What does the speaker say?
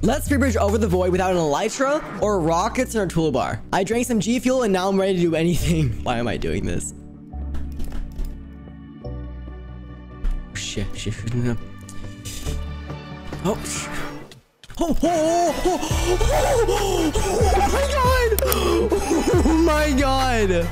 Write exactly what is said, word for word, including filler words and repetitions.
Let's free bridge over the void without an elytra or rockets in our toolbar. I drank some G Fuel and now I'm ready to do anything. Why am I doing this? Shit, shit, shit. No. Oh, shit. Oh, oh, oh, oh, oh, oh my god! Oh my god!